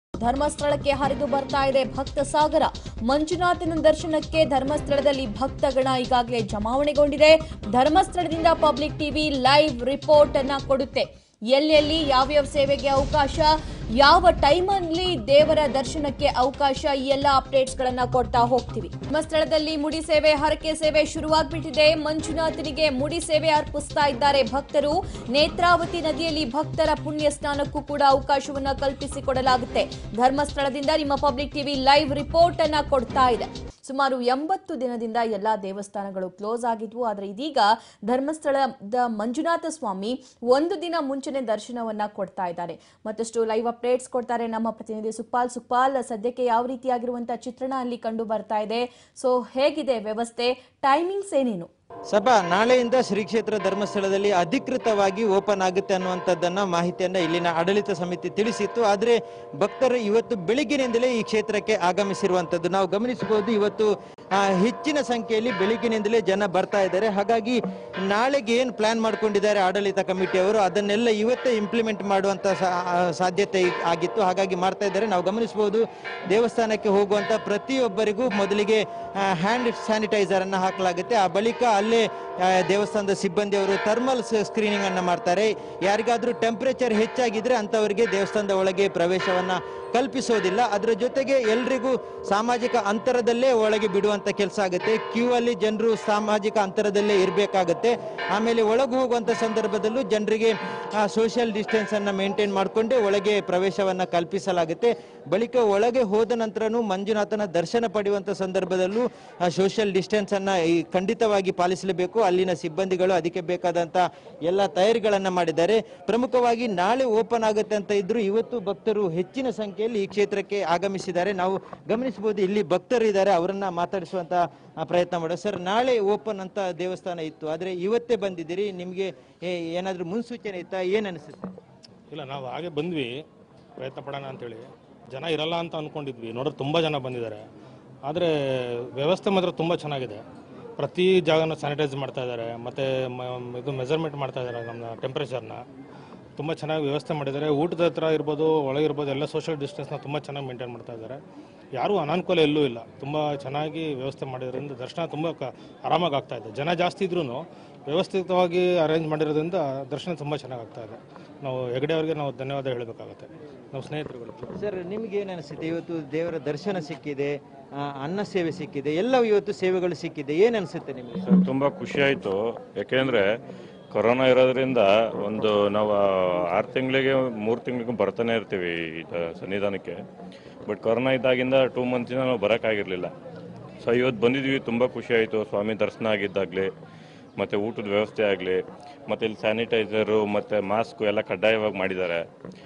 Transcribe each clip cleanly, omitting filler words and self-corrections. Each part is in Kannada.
ಧರ್ಮಸ್ಥಳಕ್ಕೆ ಹರಿದು ಬರ್ತಾ ಇದೆ ಭಕ್ತ ಸಾಗರ. ಮಂಜುನಾಥನ ದರ್ಶನಕ್ಕೆ ಧರ್ಮಸ್ಥಳದಲ್ಲಿ ಭಕ್ತಗಣ ಈಗಾಗಲೇ ಜಮಾವಣೆಗೊಂಡಿದೆ. ಧರ್ಮಸ್ಥಳದಿಂದ ಪಬ್ಲಿಕ್ ಟಿವಿ ಲೈವ್ ರಿಪೋರ್ಟ್ ಅನ್ನ ಕೊಡುತ್ತೆ. ಎಲ್ಲೆಲ್ಲಿ ಯಾವ್ಯಾವ ಸೇವೆಗೆ ಅವಕಾಶ, ಯಾವ ಟೈಮಲ್ಲಿ ದೇವರ ದರ್ಶನಕ್ಕೆ ಅವಕಾಶ, ಈ ಎಲ್ಲ ಅಪ್ಡೇಟ್ಸ್ ಗಳನ್ನ ಕೊಡ್ತಾ ಹೋಗ್ತೀವಿ. ಧರ್ಮಸ್ಥಳದಲ್ಲಿ ಮುಡಿ ಸೇವೆ, ಹರಕೆ ಸೇವೆ ಶುರುವಾಗ್ಬಿಟ್ಟಿದೆ. ಮಂಜುನಾಥನಿಗೆ ಮುಡಿ ಸೇವೆ ಅರ್ಪಿಸ್ತಾ ಇದ್ದಾರೆ ಭಕ್ತರು. ನೇತ್ರಾವತಿ ನದಿಯಲ್ಲಿ ಭಕ್ತರ ಪುಣ್ಯ ಸ್ನಾನಕ್ಕೂ ಕೂಡ ಅವಕಾಶವನ್ನ ಕಲ್ಪಿಸಿಕೊಡಲಾಗುತ್ತೆ. ಧರ್ಮಸ್ಥಳದಿಂದ ನಿಮ್ಮ ಪಬ್ಲಿಕ್ ಟಿವಿ ಲೈವ್ ರಿಪೋರ್ಟ್ ಅನ್ನ ಕೊಡ್ತಾ ಇದೆ. ಸುಮಾರು 80 ದಿನದಿಂದ ಎಲ್ಲಾ ದೇವಸ್ಥಾನಗಳು ಕ್ಲೋಸ್ ಆಗಿದ್ವು. ಆದರೆ ಇದೀಗ ಧರ್ಮಸ್ಥಳದ ಮಂಜುನಾಥ ಸ್ವಾಮಿ ಒಂದು ದಿನ ಮುಂಚೆನೆ ದರ್ಶನವನ್ನ ಕೊಡ್ತಾ ಇದ್ದಾರೆ. ಮತ್ತಷ್ಟು ಲೈವ್ ಅಪ್ಡೇಟ್ಸ್ ಕೊಡ್ತಾರೆ ನಮ್ಮ ಪ್ರತಿನಿಧಿ ಸುಪಾಲ್. ಸದ್ಯಕ್ಕೆ ಯಾವ ರೀತಿಯಾಗಿರುವಂತಹ ಚಿತ್ರಣ ಅಲ್ಲಿ ಕಂಡು ಬರ್ತಾ ಇದೆ? ಸೊ ಹೇಗಿದೆ ವ್ಯವಸ್ಥೆ, ಟೈಮಿಂಗ್ಸ್ ಏನೇನು? ಸಭಾ ನಾಳೆಯಿಂದ ಶ್ರೀ ಕ್ಷೇತ್ರ ಧರ್ಮಸ್ಥಳದಲ್ಲಿ ಅಧಿಕೃತವಾಗಿ ಓಪನ್ ಆಗುತ್ತೆ ಅನ್ನುವಂಥದ್ದನ್ನ ಮಾಹಿತಿಯನ್ನ ಇಲ್ಲಿನ ಆಡಳಿತ ಸಮಿತಿ ತಿಳಿಸಿತ್ತು. ಆದರೆ ಭಕ್ತರು ಇವತ್ತು ಬೆಳಿಗ್ಗಿನಿಂದಲೇ ಈ ಕ್ಷೇತ್ರಕ್ಕೆ ಆಗಮಿಸಿರುವಂಥದ್ದು ನಾವು ಗಮನಿಸಬಹುದು. ಇವತ್ತು ಹೆಚ್ಚಿನ ಸಂಖ್ಯೆಯಲ್ಲಿ ಬೆಳಿಗ್ಗಿನಿಂದಲೇ ಜನ ಬರ್ತಾ ಇದ್ದಾರೆ. ಹಾಗಾಗಿ ನಾಳೆಗೆ ಏನು ಪ್ಲಾನ್ ಮಾಡ್ಕೊಂಡಿದ್ದಾರೆ ಆಡಳಿತ ಕಮಿಟಿಯವರು ಅದನ್ನೆಲ್ಲ ಇವತ್ತೇ ಇಂಪ್ಲಿಮೆಂಟ್ ಮಾಡುವಂತ ಸಾಧ್ಯತೆ ಆಗಿತ್ತು. ಹಾಗಾಗಿ ಮಾಡ್ತಾ ಇದ್ದಾರೆ. ನಾವು ಗಮನಿಸಬಹುದು, ದೇವಸ್ಥಾನಕ್ಕೆ ಹೋಗುವಂತ ಪ್ರತಿಯೊಬ್ಬರಿಗೂ ಮೊದಲಿಗೆ ಹ್ಯಾಂಡ್ ಸ್ಯಾನಿಟೈಸರ್ ಅನ್ನ ಹಾಕಲಾಗುತ್ತೆ. ಆ ಬಳಿಕ ಅಲ್ಲೇ ದೇವಸ್ಥಾನದ ಸಿಬ್ಬಂದಿಯವರು ಥರ್ಮಲ್ ಸ್ಕ್ರೀನಿಂಗ್ ಅನ್ನ ಮಾಡ್ತಾರೆ. ಯಾರಿಗಾದ್ರೂ ಟೆಂಪರೇಚರ್ ಹೆಚ್ಚಾಗಿದ್ರೆ ಅಂತವರಿಗೆ ದೇವಸ್ಥಾನದ ಒಳಗೆ ಪ್ರವೇಶವನ್ನ ಕಲ್ಪಿಸೋದಿಲ್ಲ. ಅದರ ಜೊತೆಗೆ ಎಲ್ರಿಗೂ ಸಾಮಾಜಿಕ ಅಂತರದಲ್ಲೇ ಒಳಗೆ ಬಿಡುವಂತ ಕೆಲಸ ಆಗುತ್ತೆ. ಕ್ಯೂ ಅಲ್ಲಿ ಜನರು ಸಾಮಾಜಿಕ ಅಂತರದಲ್ಲೇ ಇರಬೇಕಾಗತ್ತೆ. ಆಮೇಲೆ ಒಳಗೆ ಹೋಗುವಂತ ಸಂದರ್ಭದಲ್ಲೂ ಜನರಿಗೆ ಸೋಷಿಯಲ್ ಡಿಸ್ಟೆನ್ಸ್ ಅನ್ನ ಮೇಂಟೈನ್ ಮಾಡಿಕೊಂಡೇ ಒಳಗೆ ಪ್ರವೇಶವನ್ನ ಕಲ್ಪಿಸಲಾಗುತ್ತೆ. ಬಳಿಕ ಒಳಗೆ ಹೋದ ನಂತರನೂ ಮಂಜುನಾಥನ ದರ್ಶನ ಪಡೆಯುವಂತ ಸಂದರ್ಭದಲ್ಲೂ ಸೋಷಿಯಲ್ ಡಿಸ್ಟೆನ್ಸ್ ಅನ್ನ ಖಂಡಿತವಾಗಿ ಪಾಲಿಸಲೇಬೇಕು. ಅಲ್ಲಿನ ಸಿಬ್ಬಂದಿಗಳು ಅದಕ್ಕೆ ಬೇಕಾದಂತ ಎಲ್ಲ ತಯಾರಿಗಳನ್ನ ಮಾಡಿದ್ದಾರೆ. ಪ್ರಮುಖವಾಗಿ ನಾಳೆ ಓಪನ್ ಆಗುತ್ತೆ ಅಂತ ಇದ್ರು, ಇವತ್ತು ಭಕ್ತರು ಹೆಚ್ಚಿನ ಸಂಖ್ಯೆಯಲ್ಲಿ ಈ ಕ್ಷೇತ್ರಕ್ಕೆ ಆಗಮಿಸಿದ್ದಾರೆ. ನಾವು ಗಮನಿಸಬಹುದು, ಇಲ್ಲಿ ಭಕ್ತರು ಇದ್ದಾರೆ, ಅವರನ್ನ ಮಾತಾಡಿಸುವಂತ ಪ್ರಯತ್ನ ಮಾಡೋಣ. ಸರ್, ನಾಳೆ ಓಪನ್ ಅಂತ ದೇವಸ್ಥಾನ ಇತ್ತು, ಆದ್ರೆ ಇವತ್ತೇ ಬಂದಿದ್ದೀರಿ. ನಿಮ್ಗೆ ಏನಾದ್ರೂ ಮುನ್ಸೂಚನೆ ಇತ್ತಾ? ಏನ್ ಅನಿಸುತ್ತೆ? ಇಲ್ಲ, ನಾವು ಹಾಗೆ ಬಂದ್ವಿ ಪ್ರಯತ್ನ ಪಡೋಣ ಅಂತೇಳಿ. ಜನ ಇರಲ್ಲ ಅಂತ ಅಂದ್ಕೊಂಡಿದ್ವಿ. ನೋಡಿದ್ರೆ ತುಂಬ ಜನ ಬಂದಿದ್ದಾರೆ. ಆದರೆ ವ್ಯವಸ್ಥೆ ಮಾತ್ರ ತುಂಬ ಚೆನ್ನಾಗಿದೆ. ಪ್ರತಿ ಜಾಗನ ಸ್ಯಾನಿಟೈಸ್ ಮಾಡ್ತಾ ಇದ್ದಾರೆ. ಮತ್ತು ಇದು ಮೆಜರ್ಮೆಂಟ್ ಮಾಡ್ತಾ ಇದ್ದಾರೆ ನಮ್ಮ ಟೆಂಪ್ರೇಚರ್ನ. ತುಂಬ ಚೆನ್ನಾಗಿ ವ್ಯವಸ್ಥೆ ಮಾಡಿದ್ದಾರೆ. ಊಟದ ಹತ್ರ ಇರ್ಬೋದು, ಒಳಗಿರ್ಬೋದು, ಎಲ್ಲ ಸೋಷಿಯಲ್ ಡಿಸ್ಟೆನ್ಸ್ನ ತುಂಬ ಚೆನ್ನಾಗಿ ಮೇಂಟೈನ್ ಮಾಡ್ತಾ ಇದ್ದಾರೆ. ಯಾರೂ ಅನಾನುಕೂಲ ಎಲ್ಲೂ ಇಲ್ಲ. ತುಂಬ ಚೆನ್ನಾಗಿ ವ್ಯವಸ್ಥೆ ಮಾಡಿರೋದ್ರಿಂದ ದರ್ಶನ ತುಂಬ ಆರಾಮಾಗಿ ಆಗ್ತಾ ಇದೆ. ಜನ ಜಾಸ್ತಿ ಇದ್ರೂ ವ್ಯವಸ್ಥಿತವಾಗಿ ಅರೇಂಜ್ ಮಾಡಿರೋದ್ರಿಂದ ದರ್ಶನ ತುಂಬ ಚೆನ್ನಾಗಿ ಆಗ್ತಾ ಇದೆ. ನಾವು ಹೆಗಡೆ ಅವರಿಗೆ ನಾವು ಧನ್ಯವಾದ ಹೇಳಬೇಕಾಗುತ್ತೆ, ನಾವು ಸ್ನೇಹಿತರುಗಳು. ಸರ್, ನಿಮ್ಗೆ ಏನು ಅನಿಸುತ್ತೆ? ಇವತ್ತು ದೇವರ ದರ್ಶನ ಸಿಕ್ಕಿದೆ, ಅನ್ನ ಸೇವೆ ಸಿಕ್ಕಿದೆ, ಎಲ್ಲ ಇವತ್ತು ಸೇವೆಗಳು ಸಿಕ್ಕಿದೆ. ಏನು ಅನಿಸುತ್ತೆ ನಿಮಗೆ? ಸರ್, ತುಂಬ ಖುಷಿ ಆಯಿತು. ಯಾಕೆಂದರೆ ಕೊರೋನಾ ಇರೋದ್ರಿಂದ ನಾವು 6 ತಿಂಗಳಿಗೆ 3 ತಿಂಗಳಿಗೂ ಬರ್ತಾನೆ ಇರ್ತೀವಿ ಈ ಸನ್ನಿಧಾನಕ್ಕೆ. ಬಟ್ ಕೊರೋನಾ ಇದ್ದಾಗಿಂದ 2 ಮಂತ್ಸಿಂದ ನಾವು ಬರೋಕ್ಕಾಗಿರಲಿಲ್ಲ. ಸೊ ಇವತ್ತು ಬಂದಿದ್ವಿ, ತುಂಬ ಖುಷಿ ಆಯಿತು. ಸ್ವಾಮಿ ದರ್ಶನ ಆಗಿದ್ದಾಗಲಿ, ಮತ್ತು ಊಟದ ವ್ಯವಸ್ಥೆ ಆಗಲಿ, ಮತ್ತು ಇಲ್ಲಿ ಸ್ಯಾನಿಟೈಸರು ಮತ್ತು ಮಾಸ್ಕು ಎಲ್ಲ ಕಡ್ಡಾಯವಾಗಿ ಮಾಡಿದ್ದಾರೆ.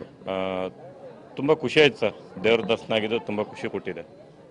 ತುಂಬ ಖುಷಿ ಆಯ್ತು ಸರ್. ದೇವ್ರ ದರ್ಶನ ಆಗಿದ್ದು ತುಂಬ ಖುಷಿ ಕೊಟ್ಟಿದೆ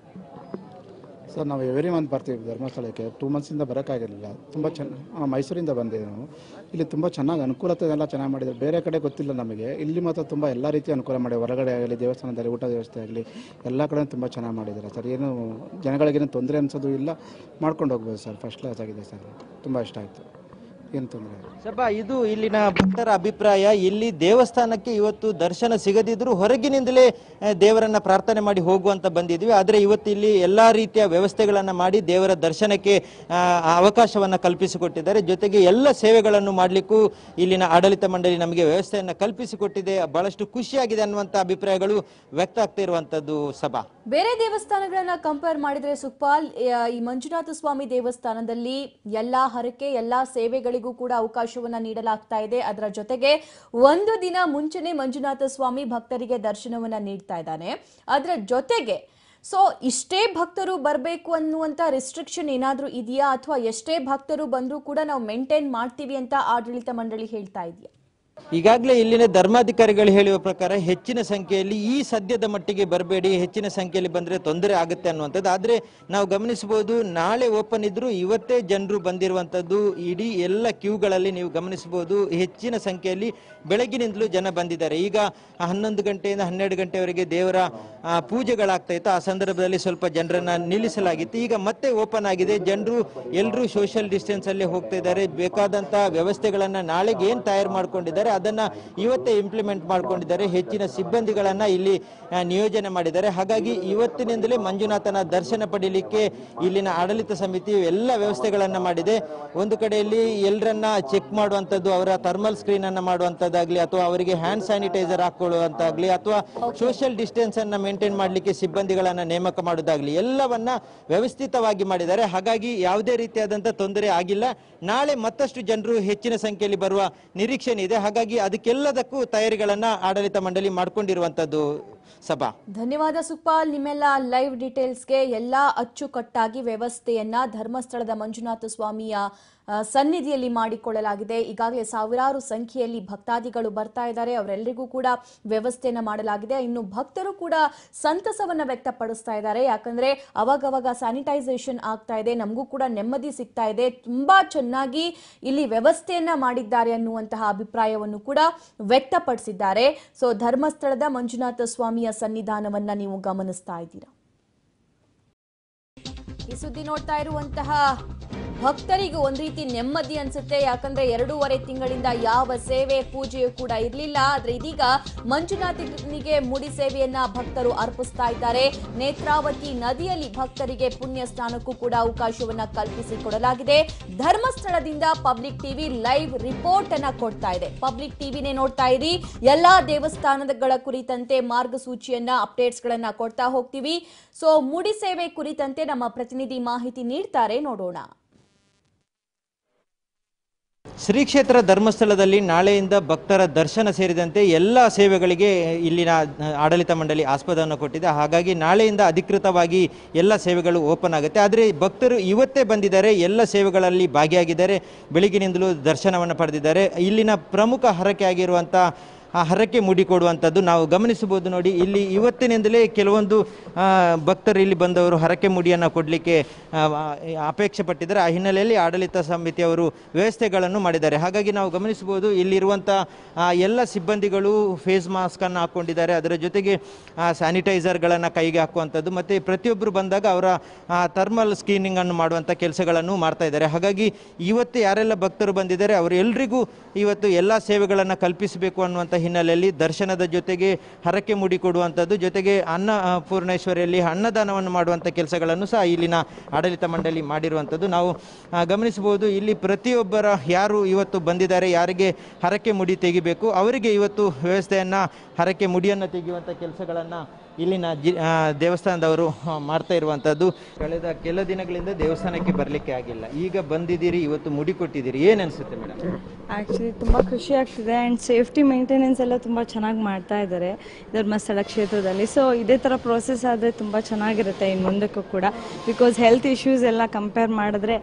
ಸರ್. ನಾವು ಎವ್ರಿ ಮಂತ್ ಬರ್ತೀವಿ ಧರ್ಮಸ್ಥಳಕ್ಕೆ. 2 ಮಂತ್ಸಿಂದ ಬರೋಕ್ಕಾಗಿರಲಿಲ್ಲ. ತುಂಬ ಮೈಸೂರಿಂದ ಬಂದಿದ್ದೀವಿ ನಾವು. ಇಲ್ಲಿ ತುಂಬ ಚೆನ್ನಾಗಿ ಅನುಕೂಲತೆ ಎಲ್ಲ ಚೆನ್ನಾಗಿ ಮಾಡಿದ್ದಾರೆ. ಬೇರೆ ಕಡೆ ಗೊತ್ತಿಲ್ಲ ನಮಗೆ. ಇಲ್ಲಿ ಮಾತ್ರ ತುಂಬ ಎಲ್ಲ ರೀತಿ ಅನುಕೂಲ ಮಾಡಿ, ಹೊರಗಡೆ ಆಗಲಿ, ದೇವಸ್ಥಾನದಲ್ಲಿ ಊಟದ ವ್ಯವಸ್ಥೆ ಆಗಲಿ, ಎಲ್ಲ ಕಡೆ ತುಂಬ ಚೆನ್ನಾಗಿ ಮಾಡಿದ್ದಾರೆ ಸರ್. ಏನು ಜನಗಳಿಗೇನು ತೊಂದರೆ ಅನಿಸೋದು ಇಲ್ಲ, ಮಾಡ್ಕೊಂಡು ಹೋಗ್ಬೋದು ಸರ್. ಫಸ್ಟ್ ಕ್ಲಾಸ್ ಆಗಿದೆ ಸರ್. ತುಂಬ ಇಷ್ಟ ಆಯಿತು, ಏನು ತೊಂದರೆ ಇಲ್ಲ. ಸಭಾ, ಇದು ಇಲ್ಲಿನ ಭಕ್ತರ ಅಭಿಪ್ರಾಯ. ಇಲ್ಲಿ ದೇವಸ್ಥಾನಕ್ಕೆ ಇವತ್ತು ದರ್ಶನ ಸಿಗದಿದ್ರು ಹೊರಗಿನಿಂದಲೇ ದೇವರನ್ನ ಪ್ರಾರ್ಥನೆ ಮಾಡಿ ಹೋಗುವಂತ ಬಂದಿದ್ವಿ. ಆದ್ರೆ ಇವತ್ತು ಇಲ್ಲಿ ಎಲ್ಲಾ ರೀತಿಯ ವ್ಯವಸ್ಥೆಗಳನ್ನ ಮಾಡಿ ದೇವರ ದರ್ಶನಕ್ಕೆ ಅವಕಾಶವನ್ನ ಕಲ್ಪಿಸಿಕೊಟ್ಟಿದ್ದಾರೆ. ಜೊತೆಗೆ ಎಲ್ಲ ಸೇವೆಗಳನ್ನು ಮಾಡ್ಲಿಕ್ಕೂ ಇಲ್ಲಿನ ಆಡಳಿತ ಮಂಡಳಿ ನಮಗೆ ವ್ಯವಸ್ಥೆಯನ್ನ ಕಲ್ಪಿಸಿಕೊಟ್ಟಿದೆ. ಬಹಳಷ್ಟು ಖುಷಿಯಾಗಿದೆ ಅನ್ನುವಂತ ಅಭಿಪ್ರಾಯಗಳು ವ್ಯಕ್ತ ಆಗ್ತಾ ಇರುವಂತದ್ದು. ಸಭಾ, ಬೇರೆ ದೇವಸ್ಥಾನಗಳನ್ನ ಕಂಪೇರ್ ಮಾಡಿದ್ರೆ ಸುಪಾಲ್, ಈ ಮಂಜುನಾಥ ಸ್ವಾಮಿ ದೇವಸ್ಥಾನದಲ್ಲಿ ಎಲ್ಲಾ ಹರಕೆ, ಎಲ್ಲಾ ಸೇವೆಗಳಿಗೂ ಕೂಡ ಅವಕಾಶವನ್ನ ನೀಡಲಾಗ್ತಾ ಇದೆ. ಅದರ ಜೊತೆಗೆ ಒಂದು ದಿನ ಮುಂಚೆನೆ ಮಂಜುನಾಥ ಸ್ವಾಮಿ ಭಕ್ತರಿಗೆ ದರ್ಶನವನ್ನ ನೀಡ್ತಾ ಇದ್ದಾನೆ. ಅದರ ಜೊತೆಗೆ ಇಷ್ಟೇ ಭಕ್ತರು ಬರಬೇಕು ಅನ್ನುವಂತ ರಿಸ್ಟ್ರಿಕ್ಷನ್ ಏನಾದ್ರೂ ಇದೆಯಾ, ಅಥವಾ ಎಷ್ಟೇ ಭಕ್ತರು ಬಂದ್ರೂ ಕೂಡ ನಾವು ಮೇಂಟೈನ್ ಮಾಡ್ತೀವಿ ಅಂತ ಆಡಳಿತ ಮಂಡಳಿ ಹೇಳ್ತಾ ಇದೆಯಾ? ಈಗಾಗಲೇ ಇಲ್ಲಿನ ಧರ್ಮಾಧಿಕಾರಿಗಳು ಹೇಳುವ ಪ್ರಕಾರ ಹೆಚ್ಚಿನ ಸಂಖ್ಯೆಯಲ್ಲಿ ಈ ಸದ್ಯದ ಮಟ್ಟಿಗೆ ಬರಬೇಡಿ, ಹೆಚ್ಚಿನ ಸಂಖ್ಯೆಯಲ್ಲಿ ಬಂದರೆ ತೊಂದರೆ ಆಗುತ್ತೆ ಅನ್ನುವಂಥದ್ದು. ಆದರೆ ನಾವು ಗಮನಿಸಬಹುದು, ನಾಳೆ ಓಪನ್ ಇದ್ರು ಇವತ್ತೇ ಜನರು ಬಂದಿರುವಂಥದ್ದು. ಇಡೀ ಎಲ್ಲ ಕ್ಯೂಗಳಲ್ಲಿ ನೀವು ಗಮನಿಸಬಹುದು, ಹೆಚ್ಚಿನ ಸಂಖ್ಯೆಯಲ್ಲಿ ಬೆಳಗಿನಿಂದಲೂ ಜನ ಬಂದಿದ್ದಾರೆ. ಈಗ 11 ಗಂಟೆಯಿಂದ 12 ಗಂಟೆವರೆಗೆ ದೇವರ ಪೂಜೆಗಳಾಗ್ತಾ ಇತ್ತು. ಆ ಸಂದರ್ಭದಲ್ಲಿ ಸ್ವಲ್ಪ ಜನರನ್ನ ನಿಲ್ಲಿಸಲಾಗಿತ್ತು. ಈಗ ಮತ್ತೆ ಓಪನ್ ಆಗಿದೆ. ಜನರು ಎಲ್ಲರೂ ಸೋಷಿಯಲ್ ಡಿಸ್ಟೆನ್ಸ್ ಅಲ್ಲಿ ಹೋಗ್ತಾ ಇದ್ದಾರೆ. ಬೇಕಾದಂತಹ ವ್ಯವಸ್ಥೆಗಳನ್ನ ನಾಳೆಗೆ ಏನು ತಯಾರು ಮಾಡ್ಕೊಂಡಿದ್ದಾರೆ ಮಾಡಿದ್ದಾರೆ, ಅದನ್ನ ಇವತ್ತೇ ಇಂಪ್ಲಿಮೆಂಟ್ ಮಾಡ್ಕೊಂಡಿದ್ದಾರೆ. ಹೆಚ್ಚಿನ ಸಿಬ್ಬಂದಿಗಳನ್ನ ಇಲ್ಲಿ ನಿಯೋಜನೆ ಮಾಡಿದ್ದಾರೆ. ಹಾಗಾಗಿ ಇವತ್ತಿನಿಂದಲೇ ಮಂಜುನಾಥನ ದರ್ಶನ ಪಡೀಲಿಕ್ಕೆ ಇಲ್ಲಿನ ಆಡಳಿತ ಸಮಿತಿ ಎಲ್ಲ ವ್ಯವಸ್ಥೆಗಳನ್ನ ಮಾಡಿದೆ. ಒಂದು ಕಡೆಯಲ್ಲಿ ಎಲ್ಲರನ್ನ ಚೆಕ್ ಮಾಡುವಂತದ್ದು, ಅವರ ಥರ್ಮಲ್ ಸ್ಕ್ರೀನ್ ಅನ್ನ ಮಾಡುವಂತದ್ದಾಗ್ಲಿ, ಅಥವಾ ಅವರಿಗೆ ಹ್ಯಾಂಡ್ ಸ್ಯಾನಿಟೈಸರ್ ಹಾಕೊಳ್ಳುವಂತಾಗ್ಲಿ, ಅಥವಾ ಸೋಷಿಯಲ್ ಡಿಸ್ಟೆನ್ಸ್ ಅನ್ನ ಮೇಂಟೈನ್ ಮಾಡಲಿಕ್ಕೆ ಸಿಬ್ಬಂದಿಗಳನ್ನ ನೇಮಕ ಮಾಡೋದಾಗ್ಲಿ, ಎಲ್ಲವನ್ನ ವ್ಯವಸ್ಥಿತವಾಗಿ ಮಾಡಿದ್ದಾರೆ. ಹಾಗಾಗಿ ಯಾವುದೇ ರೀತಿಯಾದಂತಹ ತೊಂದರೆ ಆಗಿಲ್ಲ. ನಾಳೆ ಮತ್ತಷ್ಟು ಜನರು ಹೆಚ್ಚಿನ ಸಂಖ್ಯೆಯಲ್ಲಿ ಬರುವ ನಿರೀಕ್ಷೆ ಇದೆ. ಹಾಗಾಗಿ ಅದಕ್ಕೆಲ್ಲದಕ್ಕೂ ತಯಾರಿಗಳನ್ನ ಆಡಳಿತ ಮಂಡಳಿ ಮಾಡಿಕೊಂಡಿರುವಂತದ್ದು. ಸಭಾ, ಧನ್ಯವಾದ ಸುಖಪಾಲ್. ನಿಮ್ಮೆಲ್ಲ ಲೈವ್ ಡೀಟೇಲ್ಸ್ಗೆ ಎಲ್ಲಾ ಅಚ್ಚುಕಟ್ಟಾಗಿ ವ್ಯವಸ್ಥೆಯನ್ನ ಧರ್ಮಸ್ಥಳದ ಮಂಜುನಾಥ ಸ್ವಾಮಿಯ ಸನ್ನಿಧಿಯಲ್ಲಿ ಮಾಡಿಕೊಳ್ಳಲಾಗಿದೆ. ಈಗಾಗಲೇ ಸಾವಿರಾರು ಸಂಖ್ಯೆಯಲ್ಲಿ ಭಕ್ತಾದಿಗಳು ಬರ್ತಾ ಇದ್ದಾರೆ, ಅವರೆಲ್ಲರಿಗೂ ಕೂಡ ವ್ಯವಸ್ಥೆಯನ್ನ ಮಾಡಲಾಗಿದೆ. ಇನ್ನು ಭಕ್ತರು ಕೂಡ ಸಂತಸವನ್ನ ವ್ಯಕ್ತಪಡಿಸ್ತಾ ಇದ್ದಾರೆ, ಯಾಕಂದ್ರೆ ಅವಾಗವಾಗ ಸ್ಯಾನಿಟೈಸೇಷನ್ ಆಗ್ತಾ ಇದೆ, ನಮಗೂ ಕೂಡ ನೆಮ್ಮದಿ ಸಿಗ್ತಾ ಇದೆ, ತುಂಬಾ ಚೆನ್ನಾಗಿ ಇಲ್ಲಿ ವ್ಯವಸ್ಥೆಯನ್ನ ಮಾಡಿದ್ದಾರೆ ಅನ್ನುವಂತಹ ಅಭಿಪ್ರಾಯವನ್ನು ಕೂಡ ವ್ಯಕ್ತಪಡಿಸಿದ್ದಾರೆ. ಸೊ ಧರ್ಮಸ್ಥಳದ ಮಂಜುನಾಥ ಸ್ವಾಮಿಯ ಸನ್ನಿಧಾನವನ್ನ ನೀವು ಗಮನಿಸ್ತಾ ಇದ್ದೀರಾ. ಈ ಸುದ್ದಿ ನೋಡ್ತಾ ಇರುವಂತಹ ಭಕ್ತರಿಗೂ ಒಂದ್ ರೀತಿ ನೆಮ್ಮದಿ ಅನ್ಸುತ್ತೆ, ಯಾಕಂದ್ರೆ 2.5 ತಿಂಗಳಿಂದ ಯಾವ ಸೇವೆ ಪೂಜೆಯೂ ಕೂಡ ಇರಲಿಲ್ಲ. ಆದ್ರೆ ಇದೀಗ ಮಂಜುನಾಥನಿಗೆ ಮುಡಿ ಸೇವೆಯನ್ನ ಭಕ್ತರು ಅರ್ಪಿಸ್ತಾ ಇದ್ದಾರೆ. ನೇತ್ರಾವತಿ ನದಿಯಲ್ಲಿ ಭಕ್ತರಿಗೆ ಪುಣ್ಯ ಸ್ನಾನಕ್ಕೂ ಕೂಡ ಅವಕಾಶವನ್ನ ಕಲ್ಪಿಸಿಕೊಡಲಾಗಿದೆ. ಧರ್ಮಸ್ಥಳದಿಂದ ಪಬ್ಲಿಕ್ ಟಿವಿ ಲೈವ್ ರಿಪೋರ್ಟ್ ಅನ್ನ ಕೊಡ್ತಾ ಇದೆ. ಪಬ್ಲಿಕ್ ಟಿವಿನೇ ನೋಡ್ತಾ ಇರಿ. ಎಲ್ಲಾ ದೇವಸ್ಥಾನಗಳ ಕುರಿತಂತೆ ಮಾರ್ಗಸೂಚಿಯನ್ನ ಅಪ್ಡೇಟ್ಸ್ ಗಳನ್ನ ಕೊಡ್ತಾ ಹೋಗ್ತೀವಿ. ಸೊ ಮುಡಿ ಸೇವೆ ಕುರಿತಂತೆ ನಮ್ಮ ಪ್ರತಿನಿಧಿ ಮಾಹಿತಿ ನೀಡ್ತಾರೆ, ನೋಡೋಣ. ಶ್ರೀ ಕ್ಷೇತ್ರ ಧರ್ಮಸ್ಥಳದಲ್ಲಿ ನಾಳೆಯಿಂದ ಭಕ್ತರ ದರ್ಶನ ಸೇರಿದಂತೆ ಎಲ್ಲ ಸೇವೆಗಳಿಗೆ ಇಲ್ಲಿನ ಆಡಳಿತ ಮಂಡಳಿ ಆಸ್ಪದವನ್ನು ಕೊಟ್ಟಿದೆ. ಹಾಗಾಗಿ ನಾಳೆಯಿಂದ ಅಧಿಕೃತವಾಗಿ ಎಲ್ಲ ಸೇವೆಗಳು ಓಪನ್ ಆಗುತ್ತೆ. ಆದರೆ ಭಕ್ತರು ಇವತ್ತೇ ಬಂದಿದ್ದಾರೆ, ಎಲ್ಲ ಸೇವೆಗಳಲ್ಲಿ ಭಾಗಿಯಾಗಿದ್ದಾರೆ, ಬೆಳಗಿನಿಂದಲೂ ದರ್ಶನವನ್ನು ಪಡೆದಿದ್ದಾರೆ. ಇಲ್ಲಿನ ಪ್ರಮುಖ ಹರಕೆ ಆಗಿರುವಂಥ ಆ ಹರಕೆ ಮುಡಿ ಕೊಡುವಂಥದ್ದು ನಾವು ಗಮನಿಸಬಹುದು. ನೋಡಿ, ಇಲ್ಲಿ ಇವತ್ತಿನಿಂದಲೇ ಕೆಲವೊಂದು ಭಕ್ತರು ಇಲ್ಲಿ ಬಂದವರು ಹರಕೆ ಮುಡಿಯನ್ನು ಕೊಡಲಿಕ್ಕೆ ಅಪೇಕ್ಷೆ ಪಟ್ಟಿದ್ದಾರೆ. ಆ ಹಿನ್ನೆಲೆಯಲ್ಲಿ ಆಡಳಿತ ಸಮಿತಿಯವರು ವ್ಯವಸ್ಥೆಗಳನ್ನು ಮಾಡಿದ್ದಾರೆ. ಹಾಗಾಗಿ ನಾವು ಗಮನಿಸಬಹುದು, ಇಲ್ಲಿರುವಂಥ ಎಲ್ಲ ಸಿಬ್ಬಂದಿಗಳು ಫೇಸ್ ಮಾಸ್ಕನ್ನು ಹಾಕ್ಕೊಂಡಿದ್ದಾರೆ, ಅದರ ಜೊತೆಗೆ ಸ್ಯಾನಿಟೈಸರ್ಗಳನ್ನು ಕೈಗೆ ಹಾಕುವಂಥದ್ದು, ಮತ್ತು ಪ್ರತಿಯೊಬ್ಬರು ಬಂದಾಗ ಅವರ ಥರ್ಮಲ್ ಸ್ಕ್ರೀನಿಂಗನ್ನು ಮಾಡುವಂಥ ಕೆಲಸಗಳನ್ನು ಮಾಡ್ತಾ ಇದ್ದಾರೆ. ಹಾಗಾಗಿ ಇವತ್ತು ಯಾರೆಲ್ಲ ಭಕ್ತರು ಬಂದಿದ್ದಾರೆ ಅವರೆಲ್ಲರಿಗೂ ಇವತ್ತು ಎಲ್ಲ ಸೇವೆಗಳನ್ನು ಕಲ್ಪಿಸಬೇಕು ಅನ್ನುವಂಥ ಹಿನ್ನೆಲೆಯಲ್ಲಿ ದರ್ಶನದ ಜೊತೆಗೆ ಹರಕೆ ಮುಡಿ ಕೊಡುವಂಥದ್ದು, ಜೊತೆಗೆ ಅನ್ನಪೂರ್ಣೇಶ್ವರಿಯಲ್ಲಿ ಅನ್ನದಾನವನ್ನು ಮಾಡುವಂಥ ಕೆಲಸಗಳನ್ನು ಸಹ ಇಲ್ಲಿನ ಆಡಳಿತ ಮಂಡಳಿ ಮಾಡಿರುವಂಥದ್ದು ನಾವು ಗಮನಿಸಬಹುದು. ಇಲ್ಲಿ ಪ್ರತಿಯೊಬ್ಬರ ಯಾರು ಇವತ್ತು ಬಂದಿದ್ದಾರೆ, ಯಾರಿಗೆ ಹರಕೆ ಮುಡಿ ತೆಗಿಬೇಕು ಅವರಿಗೆ ಇವತ್ತು ವ್ಯವಸ್ಥೆಯನ್ನು ಹರಕೆ ಮುಡಿಯನ್ನು ತೆಗೆಯುವಂಥ ಕೆಲಸಗಳನ್ನು ಇಲ್ಲಿನ ದೇವಸ್ಥಾನದವರು ಮಾಡ್ತಾ ಇರುವಂಥದ್ದು. ಕಳೆದ ಕೆಲ ದಿನಗಳಿಂದ ದೇವಸ್ಥಾನಕ್ಕೆ ಬರಲಿಕ್ಕೆ ಆಗಿಲ್ಲ, ಈಗ ಬಂದಿದ್ದೀರಿ, ಇವತ್ತು ಮುಡಿ ಕೊಟ್ಟಿದ್ದೀರಿ, ಏನು ಅನಿಸುತ್ತೆ ಮೇಡಮ್? ಆ್ಯಕ್ಚುಲಿ ತುಂಬ ಖುಷಿ ಆಗ್ತಿದೆ. ಆ್ಯಂಡ್ ಸೇಫ್ಟಿ ಮೇಂಟೆನೆನ್ಸ್ ಎಲ್ಲ ತುಂಬ ಚೆನ್ನಾಗಿ ಮಾಡ್ತಾ ಇದ್ದಾರೆ ಧರ್ಮಸ್ಥಳ ಕ್ಷೇತ್ರದಲ್ಲಿ. ಸೊ ಇದೇ ಥರ ಪ್ರೋಸೆಸ್ ಆದರೆ ತುಂಬ ಚೆನ್ನಾಗಿರುತ್ತೆ ಇನ್ನು ಮುಂದಕ್ಕೂ ಕೂಡ, ಬಿಕಾಸ್ ಹೆಲ್ತ್ ಇಶ್ಯೂಸ್ ಎಲ್ಲ ಕಂಪೇರ್ ಮಾಡಿದ್ರೆ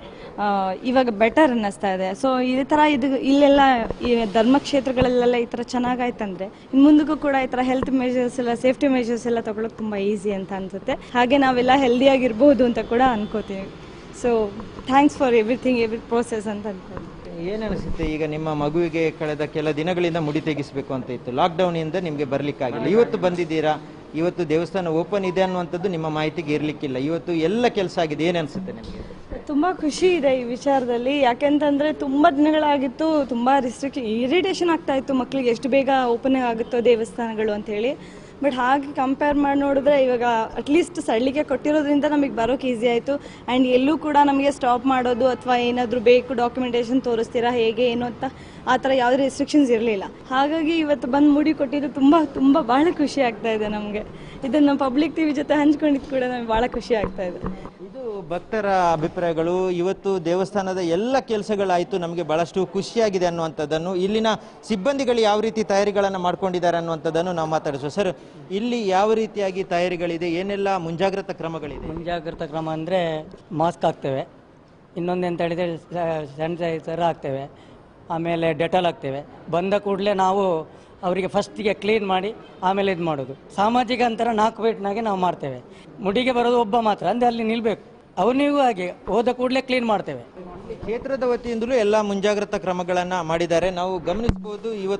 ಇವಾಗ ಬೆಟರ್ ಅನ್ನಿಸ್ತಾ ಇದೆ. ಸೊ ಇದೇ ಥರ ಇಲ್ಲೆಲ್ಲ ಈ ಧರ್ಮಕ್ಷೇತ್ರಗಳಲ್ಲೆಲ್ಲ ಈ ಥರ ಚೆನ್ನಾಗಾಯ್ತಂದರೆ ಇನ್ನು ಮುಂದಕ್ಕೂ ಕೂಡ ಈ ಥರ ಹೆಲ್ತ್ ಮೆಜರ್ಸ್ ಎಲ್ಲ, ಸೇಫ್ಟಿ ಮೆಜರ್ಸ್ ಎಲ್ಲ ತಗೊಳ್ಳೋಕೆ ತುಂಬ ಈಸಿ ಅಂತ ಅನ್ಸುತ್ತೆ. ಹಾಗೆ ನಾವೆಲ್ಲ ಹೆಲ್ದಿಯಾಗಿರ್ಬೋದು ಅಂತ ಕೂಡ ಅನ್ಕೋತೀವಿ. So thanks for everything, every process ಅಂತ ಅನ್ಕೋತೀವಿ. ಏನು ಅನಿಸುತ್ತೆ, ಈಗ ನಿಮ್ಮ ಮಗುವಿಗೆ ಕಳೆದ ಕೆಲ ದಿನಗಳಿಂದ ಮುಡಿ ತೆಗಿಸಬೇಕು ಅಂತ ಇತ್ತು, ಲಾಕ್ಡೌನಿಂದ ನಿಮಗೆ ಬರಲಿಕ್ಕಾಗಿಲ್ಲ, ಇವತ್ತು ಬಂದಿದ್ದೀರಾ, ಇವತ್ತು ದೇವಸ್ಥಾನ ಓಪನ್ ಇದೆ ಅನ್ನುವಂಥದ್ದು ನಿಮ್ಮ ಮಾಹಿತಿಗೆ ಇರಲಿಕ್ಕಿಲ್ಲ, ಇವತ್ತು ಎಲ್ಲ ಕೆಲಸ ಆಗಿದೆ, ಏನು ಅನಿಸುತ್ತೆ ನಿಮಗೆ? ತುಂಬ ಖುಷಿ ಇದೆ ಈ ವಿಚಾರದಲ್ಲಿ. ಯಾಕೆಂತಂದರೆ ತುಂಬ ದಿನಗಳಾಗಿತ್ತು, ತುಂಬ ಇರಿಟೇಷನ್ ಆಗ್ತಾ ಇತ್ತು ಮಕ್ಕಳಿಗೆ, ಎಷ್ಟು ಬೇಗ ಓಪನ್ ಆಗುತ್ತೋ ದೇವಸ್ಥಾನಗಳು ಅಂತ ಹೇಳಿ. ಬಟ್ ಹಾಗೆ ಕಂಪೇರ್ ಮಾಡಿ ನೋಡಿದ್ರೆ ಇವಾಗ ಅಟ್ಲೀಸ್ಟ್ ಸಳ್ಳಿಗೆ ಕೊಟ್ಟಿರೋದ್ರಿಂದ ನಮಗೆ ಬರೋಕೆ ಈಸಿ ಆಯಿತು. ಆ್ಯಂಡ್ ಎಲ್ಲೂ ಕೂಡ ನಮಗೆ ಸ್ಟಾಪ್ ಮಾಡೋದು ಅಥವಾ ಏನಾದರೂ ಬೇಕು ಡಾಕ್ಯುಮೆಂಟೇಷನ್ ತೋರಿಸ್ತೀರಾ ಹೇಗೆ ಏನು ಅಂತ ಆ ಥರ ಯಾವುದೇ ರೆಸ್ಟ್ರಿಕ್ಷನ್ಸ್ ಇರಲಿಲ್ಲ. ಹಾಗಾಗಿ ಇವತ್ತು ಬಂದು ಮುಡಿ ಕೊಟ್ಟಿದ್ದು ತುಂಬ ಭಾಳ ಖುಷಿ ಆಗ್ತಾ ಇದೆ ನಮಗೆ. ಇದನ್ನು ಪಬ್ಲಿಕ್ ಟಿವಿ ಜೊತೆ ಹಂಚ್ಕೊಂಡಿದ್ದು ಕೂಡ ನಮಗೆ ಭಾಳ ಖುಷಿ ಆಗ್ತಾ ಇದೆ. ಇದು ಭಕ್ತರ ಅಭಿಪ್ರಾಯಗಳು. ಇವತ್ತು ದೇವಸ್ಥಾನದ ಎಲ್ಲ ಕೆಲಸಗಳಾಯಿತು, ನಮಗೆ ಬಹಳಷ್ಟು ಖುಷಿಯಾಗಿದೆ ಅನ್ನುವಂಥದ್ದನ್ನು, ಇಲ್ಲಿನ ಸಿಬ್ಬಂದಿಗಳು ಯಾವ ರೀತಿ ತಯಾರಿಗಳನ್ನು ಮಾಡ್ಕೊಂಡಿದ್ದಾರೆ ಅನ್ನುವಂಥದ್ದನ್ನು ನಾವು ಮಾತಾಡಿಸುವ. ಸರ್, ಇಲ್ಲಿ ಯಾವ ರೀತಿಯಾಗಿ ತಯಾರಿಗಳಿದೆ, ಏನೆಲ್ಲ ಮುಂಜಾಗ್ರತಾ ಕ್ರಮಗಳಿದೆ? ಮುಂಜಾಗ್ರತಾ ಕ್ರಮ ಅಂದರೆ ಮಾಸ್ಕ್ ಹಾಕ್ತೇವೆ, ಇನ್ನೊಂದು ಎಂತ ಹೇಳಿದರೆ ಸ್ಯಾನಿಟೈಸರ್ ಹಾಕ್ತೇವೆ, ಆಮೇಲೆ ಡೆಟಾಲ್ ಹಾಕ್ತೇವೆ. ಬಂದ ಕೂಡಲೇ ನಾವು ಅವರಿಗೆ ಫಸ್ಟಿಗೆ ಕ್ಲೀನ್ ಮಾಡಿ ಆಮೇಲೆ ಇದು ಮಾಡೋದು. ಸಾಮಾಜಿಕ ಅಂತರ 4 ಫೀಟ್ನಾಗೆ ನಾವು ಮಾಡ್ತೇವೆ. ಮುಡಿಗೆ ಬರೋದು ಒಬ್ಬ ಮಾತ್ರ, ಅಂದರೆ ಅಲ್ಲಿ ನಿಲ್ಲಬೇಕು. ಅವನಿಗೂ ಹಾಗೆ ಹೋದ ಕೂಡಲೇ ಕ್ಲೀನ್ ಮಾಡ್ತೇವೆ. ಕ್ಷೇತ್ರದ ವತಿಯಿಂದಲೂ ಎಲ್ಲ ಮುಂಜಾಗ್ರತಾ ಕ್ರಮಗಳನ್ನು ಮಾಡಿದ್ದಾರೆ. ನಾವು ಗಮನಿಸಬಹುದು, ಇವತ್ತು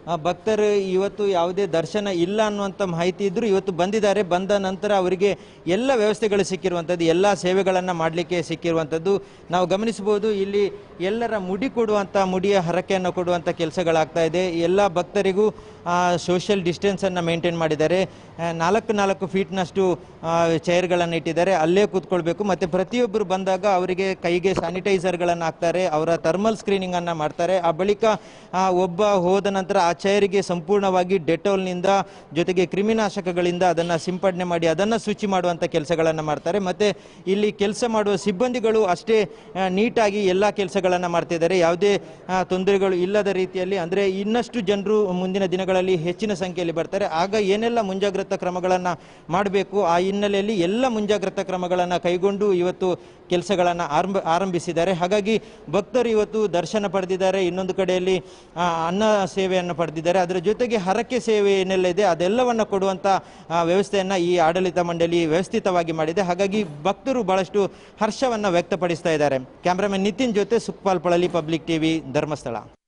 ಭಕ್ತರು ಇವತ್ತು ಯಾವುದೇ ದರ್ಶನ ಇಲ್ಲ ಅನ್ನುವಂಥ ಮಾಹಿತಿ ಇದ್ದರೂ ಇವತ್ತು ಬಂದಿದ್ದಾರೆ. ಬಂದ ನಂತರ ಅವರಿಗೆ ಎಲ್ಲ ವ್ಯವಸ್ಥೆಗಳು ಸಿಕ್ಕಿರುವಂಥದ್ದು, ಎಲ್ಲ ಸೇವೆಗಳನ್ನು ಮಾಡಲಿಕ್ಕೆ ಸಿಕ್ಕಿರುವಂಥದ್ದು ನಾವು ಗಮನಿಸಬಹುದು. ಇಲ್ಲಿ ಎಲ್ಲರ ಮುಡಿ ಕೊಡುವಂಥ, ಮುಡಿಯ ಹರಕೆಯನ್ನು ಕೊಡುವಂಥ ಕೆಲಸಗಳಾಗ್ತಾ ಇದೆ. ಎಲ್ಲ ಭಕ್ತರಿಗೂ ಸೋಷಿಯಲ್ ಡಿಸ್ಟೆನ್ಸನ್ನು ಮೇಂಟೈನ್ ಮಾಡಿದ್ದಾರೆ. 4 ಫೀಟ್ನಷ್ಟು ಚೇರ್ಗಳನ್ನು ಇಟ್ಟಿದ್ದಾರೆ, ಅಲ್ಲೇ ಕೂತ್ಕೊಳ್ಬೇಕು. ಮತ್ತು ಪ್ರತಿಯೊಬ್ಬರು ಬಂದಾಗ ಅವರಿಗೆ ಕೈಗೆ ಸ್ಯಾನಿಟೈಸರ್ಗಳನ್ನು ಹಾಕ್ತಾರೆ, ಅವರ ಥರ್ಮಲ್ ಸ್ಕ್ರೀನಿಂಗನ್ನು ಮಾಡ್ತಾರೆ. ಆ ಬಳಿಕ ಒಬ್ಬ ಹೋದ ನಂತರ ಆ ಚೇರಿಗೆ ಸಂಪೂರ್ಣವಾಗಿ ಡೆಟಾಲ್ನಿಂದ ಜೊತೆಗೆ ಕ್ರಿಮಿನಾಶಕಗಳಿಂದ ಅದನ್ನು ಸಿಂಪಡಣೆ ಮಾಡಿ ಅದನ್ನು ಶುಚಿ ಮಾಡುವಂಥ ಕೆಲಸಗಳನ್ನು ಮಾಡ್ತಾರೆ. ಮತ್ತು ಇಲ್ಲಿ ಕೆಲಸ ಮಾಡುವ ಸಿಬ್ಬಂದಿಗಳು ಅಷ್ಟೇ ನೀಟಾಗಿ ಎಲ್ಲ ಕೆಲಸಗಳನ್ನು ಮಾಡ್ತಿದ್ದಾರೆ, ಯಾವುದೇ ತೊಂದರೆಗಳು ಇಲ್ಲದ ರೀತಿಯಲ್ಲಿ. ಅಂದರೆ ಇನ್ನಷ್ಟು ಜನರು ಮುಂದಿನ ದಿನಗಳಲ್ಲಿ ಹೆಚ್ಚಿನ ಸಂಖ್ಯೆಯಲ್ಲಿ ಬರ್ತಾರೆ. ಆಗ ಏನೆಲ್ಲ ಮುಂಜಾಗ್ರತಾ ಕ್ರಮಗಳನ್ನು ಮಾಡಬೇಕು, ಆ ಹಿನ್ನೆಲೆಯಲ್ಲಿ ಎಲ್ಲ ಮುಂಜಾಗ್ರತಾ ಕ್ರಮಗಳನ್ನು ಕೈಗೊಂಡು ಇವತ್ತು ಕೆಲಸಗಳನ್ನು ಆರಂಭಿಸಿದ್ದಾರೆ. ಹಾಗಾಗಿ ಭಕ್ತರು ಇವತ್ತು ದರ್ಶನ ಪಡೆದಿದ್ದಾರೆ, ಇನ್ನೊಂದು ಕಡೆಯಲ್ಲಿ ಅನ್ನ ಸೇವೆಯನ್ನು ಪಡೆದಿದ್ದಾರೆ. ಅದರ ಜೊತೆಗೆ ಹರಕೆ ಸೇವೆ ಏನೆಲ್ಲ ಇದೆ ಅದೆಲ್ಲವನ್ನು ಕೊಡುವಂಥ ವ್ಯವಸ್ಥೆಯನ್ನು ಈ ಆಡಳಿತ ಮಂಡಳಿ ವ್ಯವಸ್ಥಿತವಾಗಿ ಮಾಡಿದೆ. ಹಾಗಾಗಿ ಭಕ್ತರು ಬಹಳಷ್ಟು ಹರ್ಷವನ್ನು ವ್ಯಕ್ತಪಡಿಸ್ತಾ ಇದ್ದಾರೆ. ಕ್ಯಾಮ್ರಾಮನ್ ನಿತಿನ್ ಜೊತೆ ಸುಖಪಾಲ್ ಪಳಲಿ, ಪಬ್ಲಿಕ್ ಟಿವಿ, ಧರ್ಮಸ್ಥಳ.